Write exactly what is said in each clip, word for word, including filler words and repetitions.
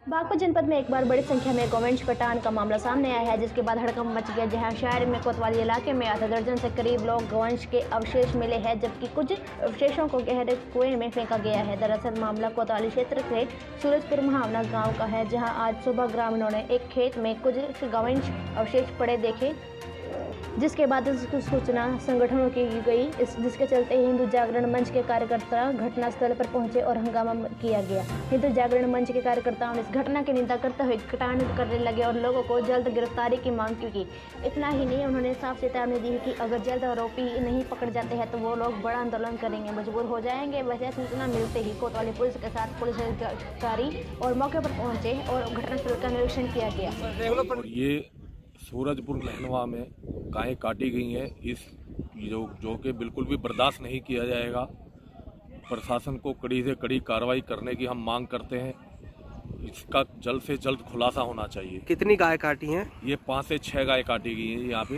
बागपत जनपद में एक बार बड़ी संख्या में गौवंश कटान का मामला सामने आया है, जिसके बाद हड़कंप मच गया। जहां शहर में कोतवाली इलाके में आधा दर्जन से करीब लोग गौवंश के अवशेष मिले हैं, जबकि कुछ अवशेषों को गहरे कुएं में फेंका गया है। दरअसल मामला कोतवाली क्षेत्र से सूरजपुर महावना गांव का है, जहां आज सुबह ग्रामीणों ने एक खेत में कुछ गौवंश अवशेष पड़े देखे, जिसके बाद इसकी सूचना संगठनों की गई, इस जिसके चलते हिंदू जागरण मंच के कार्यकर्ता घटनास्थल पर पहुंचे और हंगामा किया गया। हिंदू जागरण मंच के कार्यकर्ताओं ने इस घटना की निंदा करते हुए कटान करने लगे और लोगों को जल्द गिरफ्तारी की मांग की। इतना ही नहीं, उन्होंने साफ चेतावनी दी कि अगर जल्द आरोपी नहीं पकड़ जाते हैं तो वो लोग बड़ा आंदोलन करेंगे, मजबूर हो जाएंगे। वैसे सूचना मिलते ही कोतवाली पुलिस के साथ पुलिस अधिकारी और मौके पर पहुंचे और घटनास्थल का निरीक्षण किया गया। ये सूरजपुर लहनवा में गायें काटी गई हैं, इस जो जो कि बिल्कुल भी बर्दाश्त नहीं किया जाएगा। प्रशासन को कड़ी से कड़ी कार्रवाई करने की हम मांग करते हैं। इसका जल्द से जल्द खुलासा होना चाहिए। कितनी गाय काटी हैं? ये पाँच से छह गायें काटी गई हैं यहाँ पे।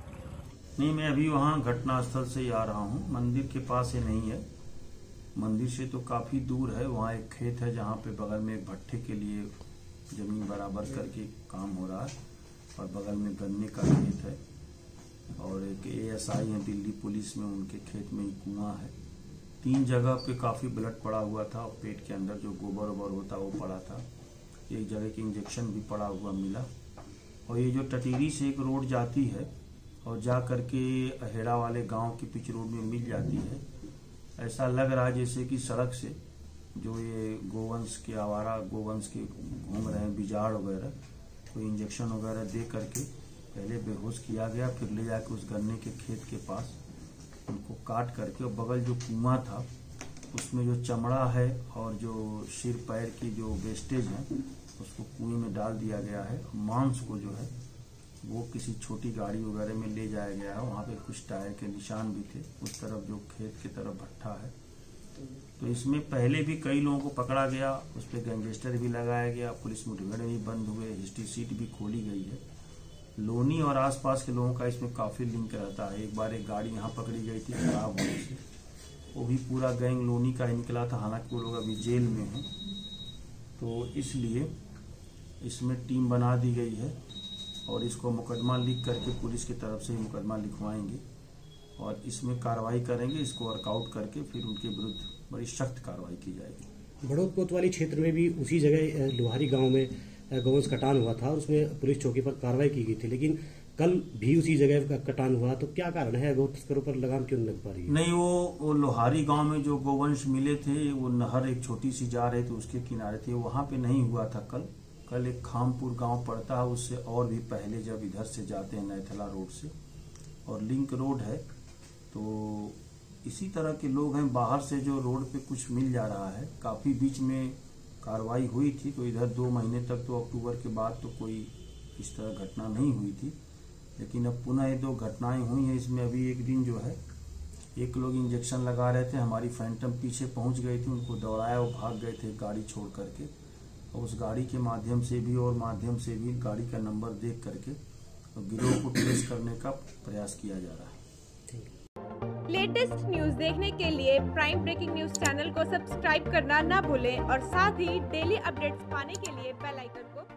नहीं, मैं अभी वहाँ घटनास्थल से ही आ रहा हूँ। मंदिर के पास ये नहीं है, मंदिर से तो काफी दूर है। वहाँ एक खेत है जहाँ पे बगल में एक भट्ठे के लिए जमीन बराबर करके काम हो रहा है और बगल में गन्ने का खेत है और एक एएसआई है दिल्ली पुलिस में, उनके खेत में ही कुआं है। तीन जगह पे काफी ब्लड पड़ा हुआ था और पेट के अंदर जो गोबर वोबर होता वो पड़ा था। एक जगह की इंजेक्शन भी पड़ा हुआ मिला। और ये जो टटीरी से एक रोड जाती है और जा करके अहेड़ा वाले गांव की पिच रोड में मिल जाती है, ऐसा लग रहा है जैसे कि सड़क से जो ये गोवंश के आवारा गोवंश के घूम रहे हैं बिजाड़ वगैरह, तो इंजेक्शन वगैरह दे करके पहले बेहोश किया गया, फिर ले जाके उस गन्ने के खेत के पास उनको काट करके और बगल जो कुआं था उसमें जो चमड़ा है और जो सिर पैर की जो वेस्टेज है उसको कुएं में डाल दिया गया है। मांस को जो है वो किसी छोटी गाड़ी वगैरह में ले जाया गया है। वहाँ पे कुछ टायर के निशान भी थे, उस तरफ जो खेत की तरफ भट्ठा है। तो इसमें पहले भी कई लोगों को पकड़ा गया, उस पर गैंगस्टर भी लगाया गया, पुलिस मुठभेड़ भी बंद हुए, हिस्ट्री सीट भी खोली गई है। लोनी और आसपास के लोगों का इसमें काफी लिंक रहता है। एक बार एक गाड़ी यहाँ पकड़ी गई थी खराब होने से, वो भी पूरा गैंग लोनी का ही निकला था। हालांकि वो लोग अभी जेल में हैं, तो इसलिए इसमें टीम बना दी गई है और इसको मुकदमा लिख करके पुलिस की तरफ से मुकदमा लिखवाएंगे और इसमें कार्रवाई करेंगे। इसको वर्कआउट करके फिर उनके विरुद्ध बड़ी सख्त कार्रवाई की जाएगी। बड़ौद कोतवाली क्षेत्र में भी उसी जगह लोहारी गांव में गौवंश कटान हुआ था और उसमें पुलिस चौकी पर कार्रवाई की गई थी, लेकिन कल भी उसी जगह कटान हुआ, तो क्या कारण है गौ तस्करों पर लगाम क्यों लग पा रही है? नहीं, वो, वो लोहारी गांव में जो गौवंश मिले थे वो नहर एक छोटी सी जा रहे थे उसके किनारे थे, वहां पे नहीं हुआ था कल। कल एक खामपुर गांव पड़ता है, उससे और भी पहले जब इधर से जाते हैं नैथला रोड से और लिंक रोड है, तो इसी तरह के लोग हैं। बाहर से जो रोड पे कुछ मिल जा रहा है, काफी बीच में कार्रवाई हुई थी, तो इधर दो महीने तक तो अक्टूबर के बाद तो कोई इस तरह घटना नहीं हुई थी, लेकिन अब पुनः ये दो घटनाएं हुई हैं। इसमें अभी एक दिन जो है एक लोग इंजेक्शन लगा रहे थे, हमारी फैंटम पीछे पहुंच गई थी, उनको दौड़ाया, वो भाग गए थे गाड़ी छोड़ करके, और उस गाड़ी के माध्यम से भी और माध्यम से भी गाड़ी का नंबर देख करके तो गिरोह को ट्रेस करने का प्रयास किया जा रहा है। लेटेस्ट न्यूज देखने के लिए प्राइम ब्रेकिंग न्यूज चैनल को सब्सक्राइब करना ना भूलें और साथ ही डेली अपडेट्स पाने के लिए बेल आइकन को